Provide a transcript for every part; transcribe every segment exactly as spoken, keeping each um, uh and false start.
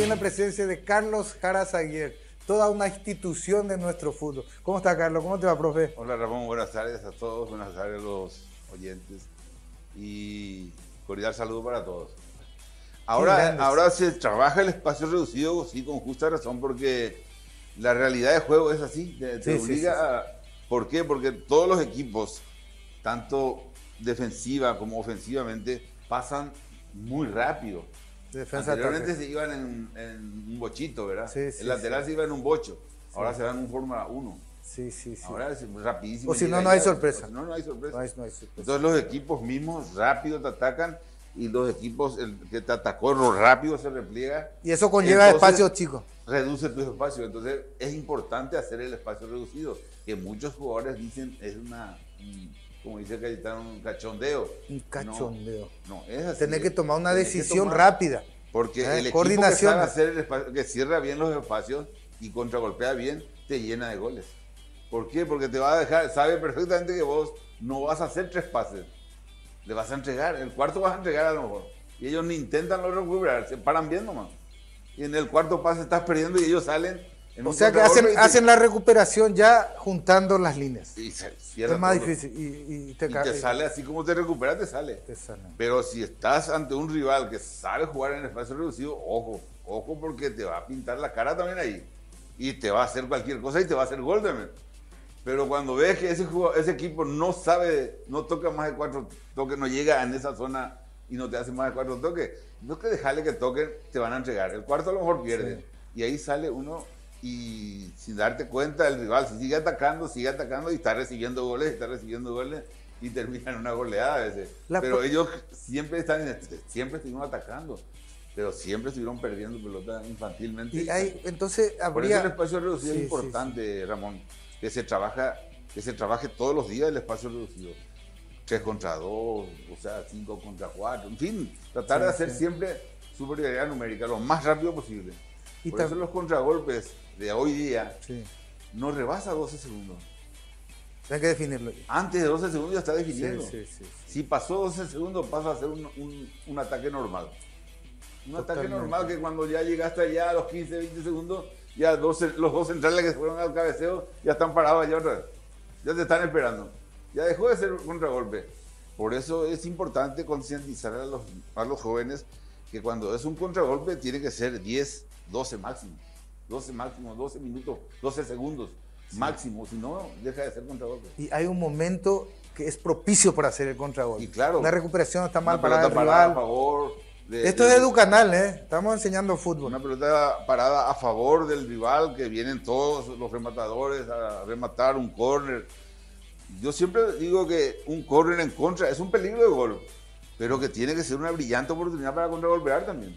en la presencia de Carlos Jara Zaguer, toda una institución de nuestro fútbol. ¿Cómo está, Carlos? ¿Cómo te va, profe? Hola, Ramón. Buenas tardes a todos. Buenas tardes a los oyentes. Y cordial saludo para todos. Ahora, ahora se trabaja el espacio reducido, sí, con justa razón, porque la realidad de juego es así. Te, te sí, obliga sí, sí, sí. a... ¿Por qué? Porque todos los equipos, tanto defensiva como ofensivamente, pasan muy rápido. Defensa Anteriormente ataque. se iban en, en un bochito, ¿verdad? Sí, sí, el lateral sí. se iba en un bocho, ahora sí. se va en un Fórmula uno. Sí, sí, sí. Ahora es rapidísimo. O si no, no hay sorpresa. Si no, no hay sorpresa. No hay, no hay sorpresa. Entonces los equipos mismos rápido te atacan y los equipos, el que te atacó rápido se repliega. Y eso conlleva espacios chicos. Reduce tu espacio. Entonces es importante hacer el espacio reducido, que muchos jugadores dicen es una... como dice Cayetano, un cachondeo. Un cachondeo. No, no es así. Tener que tomar una decisión tomar, rápida. Porque ¿eh? el equipo que sabe hacer el espacio, que cierra bien los espacios y contragolpea bien, te llena de goles. ¿Por qué? Porque te va a dejar, sabe perfectamente que vos no vas a hacer tres pases. Le vas a entregar, el cuarto vas a entregar a lo mejor. Y ellos ni intentan lo recuperar, se paran bien nomás. Y en el cuarto pase estás perdiendo y ellos salen... O sea que hacen, te... hacen la recuperación ya juntando las líneas. Y se es más todo. difícil. Y, y te, y te sale así como te recuperas, te sale. te sale. Pero si estás ante un rival que sabe jugar en espacio reducido, ojo, ojo porque te va a pintar la cara también ahí. Y te va a hacer cualquier cosa y te va a hacer gol también. Pero cuando ves que ese, jugador, ese equipo no sabe, no toca más de cuatro toques, no llega en esa zona y no te hace más de cuatro toques, no es que dejarle que toquen, te van a entregar. El cuarto a lo mejor pierde. Sí. Y ahí sale uno... y sin darte cuenta el rival sigue atacando, sigue atacando y está recibiendo goles, está recibiendo goles y termina en una goleada a veces. La pero ellos siempre están, siempre estuvieron atacando, pero siempre estuvieron perdiendo pelota infantilmente. Y hay, entonces habría... Por eso el espacio reducido sí, es importante, sí, sí. Ramón, que se trabaja, que se trabaje todos los días el espacio reducido. Tres contra dos, o sea, cinco contra cuatro, en fin, tratar sí, de hacer sí. siempre superioridad numérica lo más rápido posible. Y por eso los contragolpes de hoy día sí. no rebasa doce segundos. Hay que definirlo. Antes de doce segundos ya está definiendo. Sí, sí, sí, sí. Si pasó doce segundos pasa a ser un, un, un ataque normal. Un Totalmente. ataque normal que cuando ya llegaste allá a los quince, veinte segundos, ya doce, los dos centrales que fueron al cabeceo ya están parados allá otra vez. Ya te están esperando. Ya dejó de ser un contragolpe. Por eso es importante concientizar a los, a los jóvenes que cuando es un contragolpe tiene que ser diez, doce máximo. doce máximo, doce minutos, doce segundos sí. máximo, si no, deja de ser contragolpe. Y hay un momento que es propicio para hacer el contragolpe. Y claro. Una recuperación está mal una parada pelota parada a favor. De, Esto de, es Educanal, ¿eh? Estamos enseñando fútbol. Una pelota parada a favor del rival, que vienen todos los rematadores a rematar un córner. Yo siempre digo que un córner en contra es un peligro de gol, pero que tiene que ser una brillante oportunidad para contragolpear también.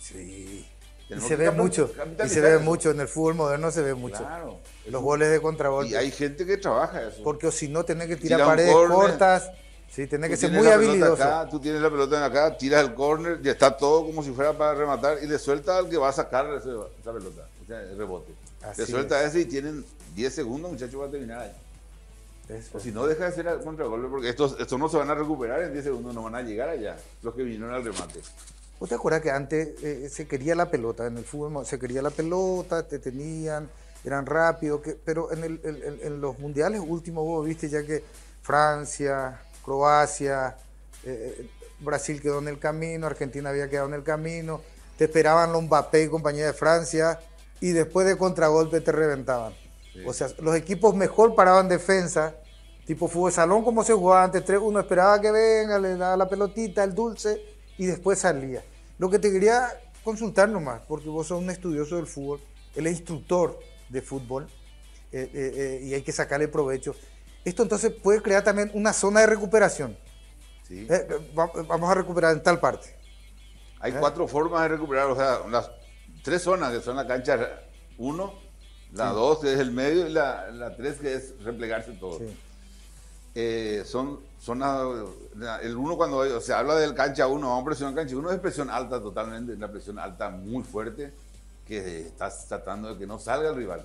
Sí. Y se ve mucho, y se ve mucho, en el fútbol moderno se ve mucho. Claro. Los goles de contragolpe. Y hay gente que trabaja eso. Porque si no, tenés que tirar Tira paredes cortas, sí, tenés que ser muy habilidoso. Acá, tú tienes la pelota en acá, tiras el córner, y está todo como si fuera para rematar, y le suelta al que va a sacar ese, esa pelota, o sea, el rebote. Así le suelta es. ese y tienen diez segundos, muchachos, va a terminar ahí. Eso. O si no, deja de ser el contragolpe, porque estos, estos no se van a recuperar en diez segundos, no van a llegar allá, los que vinieron al remate. ¿Vos te acuerdas que antes eh, se quería la pelota en el fútbol? Se quería la pelota, te tenían, eran rápidos, que, pero en, el, en, en los mundiales últimos vos viste ya que Francia, Croacia, eh, Brasil quedó en el camino, Argentina había quedado en el camino, te esperaban los Mbappé y compañía de Francia y después de contragolpe te reventaban. Sí. O sea, los equipos mejor paraban defensa, tipo fútbol salón como se jugaba antes, tres uno esperaba que venga, le daba la pelotita, el dulce y después salía. Lo que te quería consultar nomás, porque vos sos un estudioso del fútbol, él es instructor de fútbol eh, eh, eh, y hay que sacarle provecho. Esto entonces puede crear también una zona de recuperación. Sí. Eh, vamos a recuperar en tal parte. Hay ¿Eh? cuatro formas de recuperar, o sea, las tres zonas que son la cancha uno, la dos sí. que es el medio y la, la tres que es replegarse todo. Sí. Eh, son zonas, el uno cuando se habla del cancha uno, vamos a presionar cancha uno, es presión alta totalmente, una presión alta muy fuerte que estás tratando de que no salga el rival.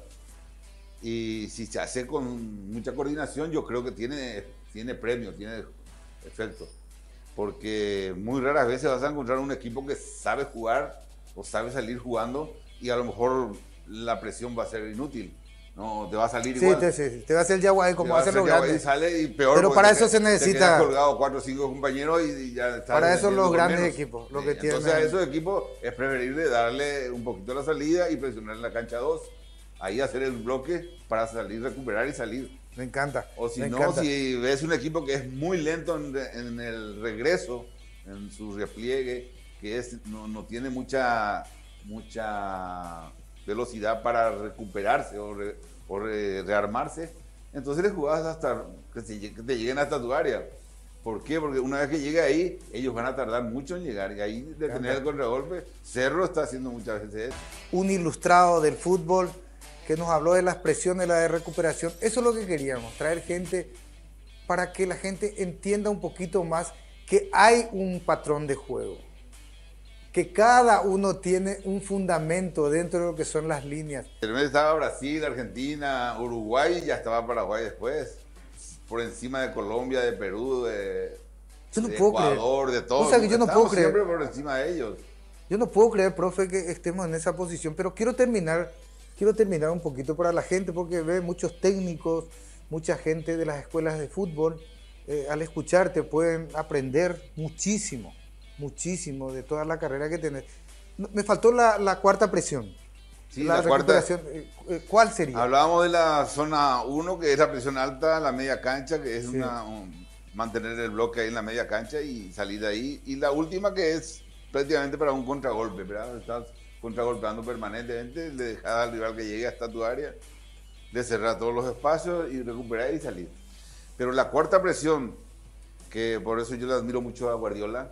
Y si se hace con mucha coordinación, yo creo que tiene, tiene premio, tiene efecto. Porque muy raras veces vas a encontrar un equipo que sabe jugar o sabe salir jugando y a lo mejor la presión va a ser inútil. No, te va a salir sí, igual. Te, sí, te va a hacer Yaguay como hacen los grandes. Y sale y peor. Pero para eso te, se necesita. Te quedas colgado cuatro o cinco compañeros y, y ya está. Para eso los grandes menos. equipos. Lo sí, que entonces tienen. a esos equipos es preferible darle un poquito la salida y presionar en la cancha dos. Ahí hacer el bloque para salir, recuperar y salir. Me encanta. O si me no, encanta. si ves un equipo que es muy lento en, en el regreso, en su repliegue, que es, no, no tiene mucha, mucha velocidad para recuperarse o, re, o re, rearmarse, entonces le jugás hasta que, se, que te lleguen hasta tu área. ¿Por qué? Porque una vez que llegue ahí, ellos van a tardar mucho en llegar. Y ahí de tener el contragolpe, Cerro está haciendo muchas veces eso. Un ilustrado del fútbol que nos habló de las presiones, la de recuperación. Eso es lo que queríamos, traer gente para que la gente entienda un poquito más que hay un patrón de juego, que cada uno tiene un fundamento dentro de lo que son las líneas. Primero estaba Brasil, Argentina, Uruguay, y ya estaba Paraguay después, por encima de Colombia, de Perú, de, yo no de puedo Ecuador, creer. de todo. O sea, que yo no puedo creer. Siempre por encima de ellos. Yo no puedo creer, profe, que estemos en esa posición, pero quiero terminar, quiero terminar un poquito para la gente, porque ve muchos técnicos, mucha gente de las escuelas de fútbol, eh, al escucharte pueden aprender muchísimo, muchísimo de toda la carrera que tenés. Me faltó la, la cuarta presión. Sí, la, la recuperación. cuarta. ¿Cuál sería? Hablábamos de la zona uno, que es la presión alta, la media cancha, que es Sí. una, un, mantener el bloque ahí en la media cancha y salir de ahí. Y la última, que es prácticamente para un contragolpe, ¿verdad? Estás contragolpeando permanentemente, le dejas al rival que llegue hasta tu área, de cerrar todos los espacios y recuperar y salir. Pero la cuarta presión, que por eso yo le admiro mucho a Guardiola,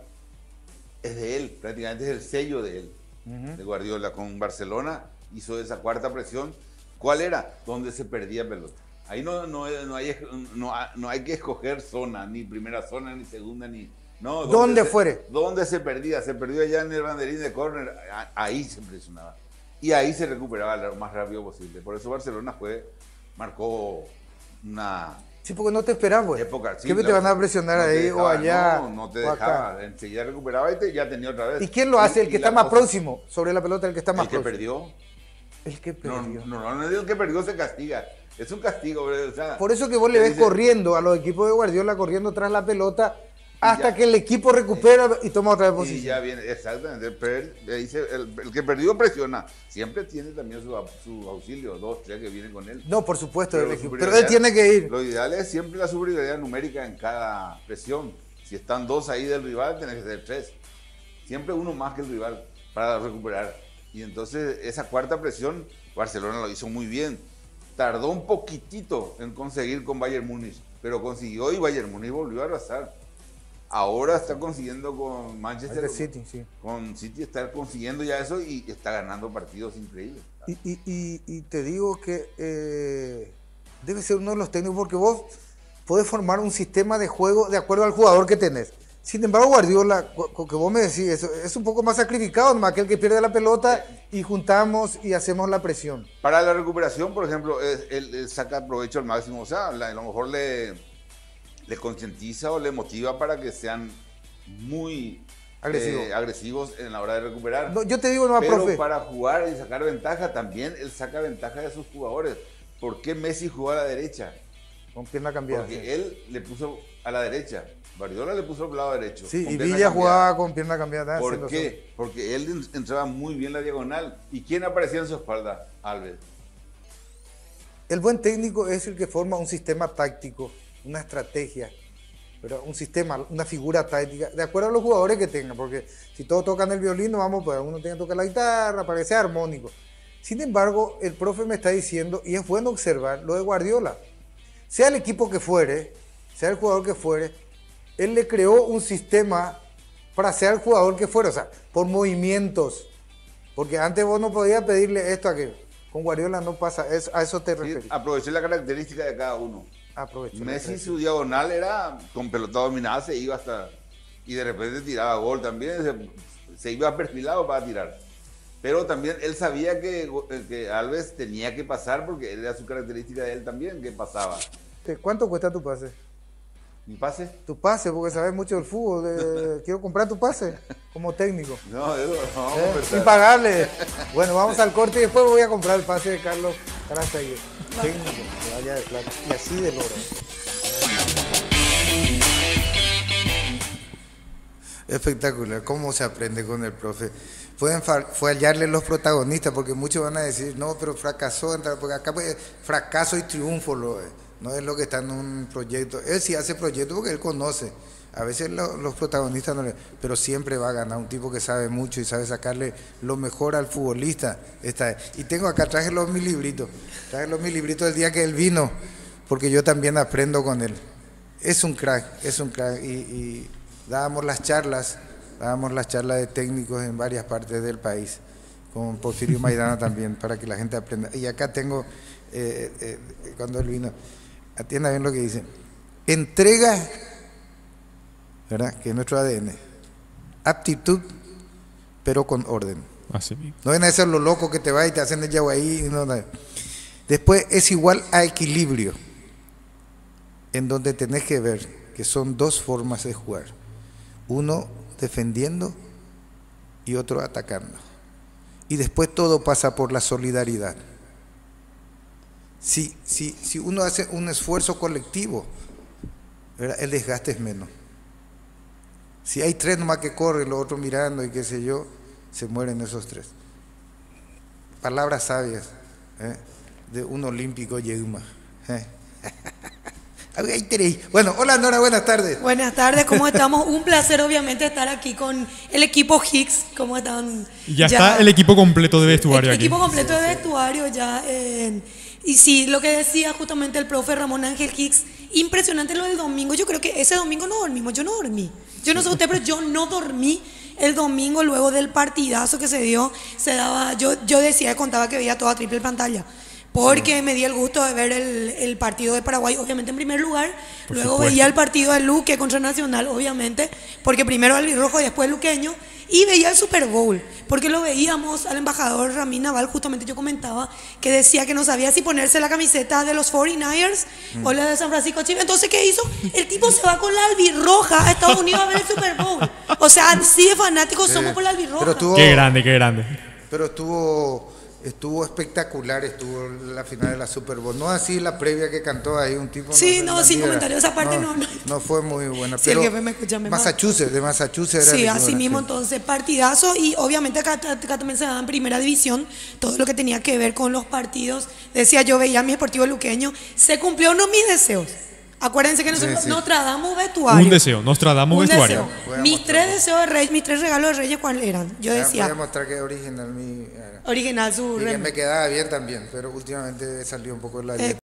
es de él, prácticamente es el sello de él, uh-huh. de Guardiola. Con Barcelona hizo esa cuarta presión. ¿Cuál era? Donde se perdía pelota. Ahí no, no, no, hay, no, no hay que escoger zona, ni primera zona, ni segunda, ni... No, ¿Dónde fuere? ¿Dónde se perdía? Se perdió allá en el banderín de córner, ahí se presionaba. Y ahí se recuperaba lo más rápido posible. Por eso Barcelona fue, marcó una... Sí, porque no te esperaban, güey. Época, sí, ¿Qué claro. te van a presionar no ahí dejaba, o allá? No, no te dejaba. Enseguida recuperaba y te, ya tenía otra vez. ¿Y quién lo hace? Y, el que y está más cosa, próximo sobre la pelota, el que está más el que próximo. perdió. El que perdió. No, no, no, el que perdió se castiga. Es un castigo, bro. O sea, por eso que vos le ves dice, corriendo a los equipos de Guardiola, corriendo tras la pelota, hasta ya, que el equipo recupera y toma otra vez posición. Y ya viene, exactamente. El, el, el que perdió presiona. Siempre tiene también su, su auxilio, dos, tres que vienen con él. No, por supuesto, pero, equipo, pero él tiene que ir. Lo ideal es siempre la superioridad numérica en cada presión. Si están dos ahí del rival, tiene que ser tres. Siempre uno más que el rival para recuperar. Y entonces esa cuarta presión, Barcelona lo hizo muy bien. Tardó un poquitito en conseguir con Bayern Múnich, pero consiguió y Bayern Múnich volvió a arrasar. Ahora está consiguiendo con Manchester City, sí. Con City está consiguiendo ya eso y está ganando partidos increíbles. Y, y, y, y te digo que eh, debe ser uno de los técnicos porque vos podés formar un sistema de juego de acuerdo al jugador que tenés. Sin embargo, Guardiola, que vos me decís, eso, es un poco más sacrificado, nomás que el que pierde la pelota y juntamos y hacemos la presión. Para la recuperación, por ejemplo, él, él saca provecho al máximo, o sea, a lo mejor le, le concientiza o le motiva para que sean muy Agresivo. eh, agresivos en la hora de recuperar. No, yo te digo, no, Pero profe. para jugar y sacar ventaja, también él saca ventaja de sus jugadores. ¿Por qué Messi jugó a la derecha? Con pierna cambiada. Porque sí. él le puso a la derecha. Guardiola le puso al lado derecho. Sí, y Villa jugaba con pierna cambiada. ¿Por qué? Eso. Porque él entraba muy bien la diagonal. ¿Y quién aparecía en su espalda? Alves. El buen técnico es el que forma un sistema táctico, una estrategia, pero un sistema, una figura táctica, de acuerdo a los jugadores que tengan, porque si todos tocan el violín, no vamos, pues uno tiene que tocar la guitarra para que sea armónico. Sin embargo, el profe me está diciendo, y es bueno observar lo de Guardiola, sea el equipo que fuere, sea el jugador que fuere, él le creó un sistema para ser el jugador que fuera, o sea, por movimientos. Porque antes vos no podías pedirle esto a aquello. Con Guardiola no pasa, eso, a eso te refieres. Sí, aproveché la característica de cada uno. Aproveché Messi, su diagonal era con pelota dominada, se iba hasta... Y de repente tiraba gol también, se, se iba perfilado para tirar. Pero también él sabía que, que Alves tenía que pasar porque era su característica de él también, que pasaba. ¿Cuánto cuesta tu pase? ¿Mi pase? Tu pase, porque sabes mucho del fútbol. De, quiero comprar tu pase como técnico. No, eso no vamos ¿Eh? a conversar. Sin pagarle. Bueno, vamos al corte y después voy a comprar el pase de Carlos Carastagui. Técnico, que vaya de plata. Y así del oro. Espectacular, cómo se aprende con el profe. Pueden fallarle los protagonistas, porque muchos van a decir, no, pero fracasó, porque acá pues, fracaso y triunfo lo es. No es lo que está en un proyecto. Él sí hace proyectos porque él conoce. A veces lo, los protagonistas no le... Pero siempre va a ganar un tipo que sabe mucho y sabe sacarle lo mejor al futbolista. Esta es. Y tengo acá, traje los mis libritos. Traje los mis libritos del día que él vino, porque yo también aprendo con él. Es un crack, es un crack. Y, y dábamos las charlas, dábamos las charlas de técnicos en varias partes del país, con Porfirio Maidana también, para que la gente aprenda. Y acá tengo, eh, eh, cuando él vino... Atienda bien lo que dice. Entrega, ¿verdad? Que es nuestro A D N. Aptitud, pero con orden. Así mismo. No ven a ser lo loco que te va y te hacen el yaguaí. No, no. Después es igual a equilibrio, en donde tenés que ver que son dos formas de jugar. Uno defendiendo y otro atacando. Y después todo pasa por la solidaridad. Si, si, si uno hace un esfuerzo colectivo, ¿verdad? El desgaste es menos. Si hay tres nomás que corren, los otros mirando y qué sé yo, se mueren esos tres. Palabras sabias, ¿eh? De un olímpico Yeuma. ¿eh? Bueno, hola Nora, buenas tardes. Buenas tardes, ¿cómo estamos? Un placer obviamente estar aquí con el equipo Higgs. ¿Cómo están? Ya, ya está el equipo completo de vestuario el aquí. equipo completo de vestuario ya. Eh, y sí, lo que decía justamente el profe Ramón Ángel Higgs, impresionante lo del domingo. Yo creo que ese domingo no dormimos, yo no dormí. Yo no sé usted, pero yo no dormí el domingo luego del partidazo que se dio. Se daba, yo, yo decía, contaba que veía toda triple pantalla. Porque sí. Me di el gusto de ver el, el partido de Paraguay, obviamente en primer lugar. Por Luego supuesto. Veía el partido de Luque contra Nacional, obviamente, porque primero albirrojo y después luqueño. Y veía el Super Bowl, porque lo veíamos al embajador Ramín Naval, justamente yo comentaba, que decía que no sabía si ponerse la camiseta de los cuarenta y nueve ers mm. o la de San Francisco Chiefs. Entonces, ¿qué hizo? El tipo se va con la albirroja a Estados Unidos a ver el Super Bowl. O sea, así de fanáticos eh, somos por la albirroja. Estuvo, qué grande, qué grande. Pero estuvo... Estuvo espectacular, estuvo la final de la Super Bowl. No así la previa que cantó ahí un tipo. Sí, no, no sin comentarios. Esa parte no, no, no. No fue muy buena. Sí, pero el jefe me escucha, me Massachusetts, de Massachusetts era. Sí, así mismo, entonces partidazo. Y obviamente acá, acá también se daba en primera división todo lo que tenía que ver con los partidos. Decía yo, veía mi Deportivo Luqueño. Se cumplió uno mis deseos. Acuérdense que nosotros sí, sí. Nostradamus vestuario. Un deseo, Nostradamus un vestuario. Deseo. Mis tres deseos de Reyes, mis tres regalos de Reyes, ¿cuáles eran? Yo decía. Voy a mostrar que es original mi. Original su. Y que me quedaba bien también, pero últimamente salió un poco de la dieta. Eh,